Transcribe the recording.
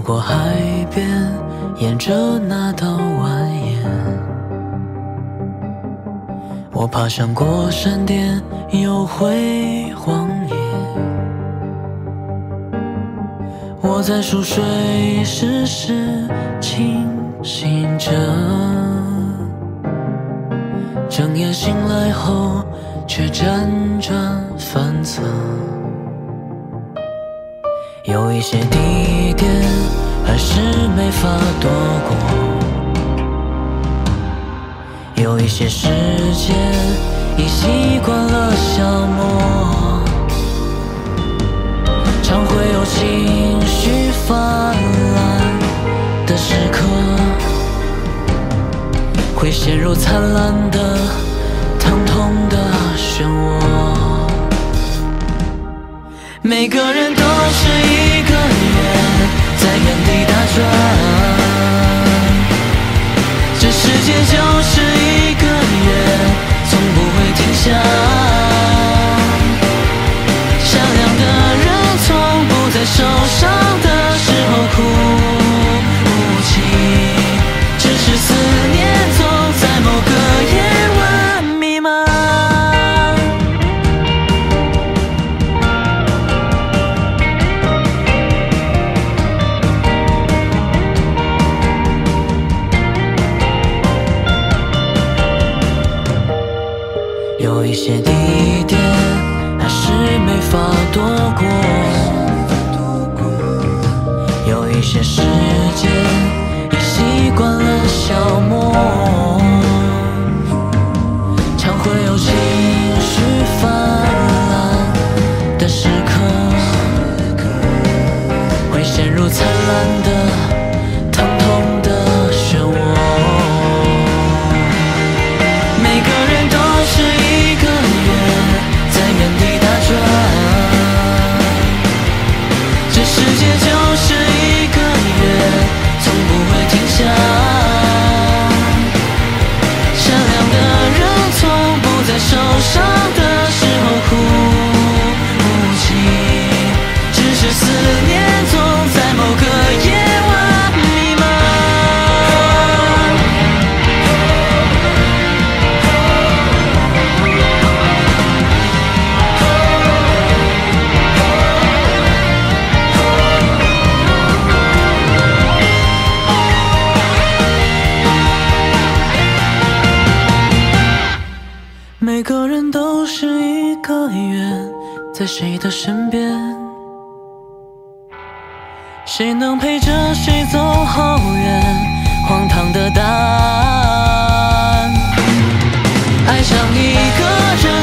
过海边，沿着那道蜿蜒，我爬上过山巅，又回荒野。我在熟睡时清醒着，睁眼醒来后却辗转反侧。有一些地点还是没法躲过，有一些时间已习惯了消磨，常会有情绪泛滥的时刻，会陷入灿烂的疼痛的漩涡。每个人都是一个圆，在原地打转，这世界就是一个圆，从不会停下。善良的人从不在受伤的时候哭泣，只是思念总在某个夜晚弥漫。有一些地点还是没法躲过，有一些时间已习惯了消磨，常会有情绪泛滥的时刻，会陷入灿烂的疼痛的漩涡。每个人都是一个圆，在原地打转，这世界就是一个圆，从不会停下。善良的人从不在受伤的时候哭泣，只是思念总在某个夜晚弥漫。每个人都是一个圆，在谁的身边，谁能陪着谁走好远？荒唐的答案，爱上一个人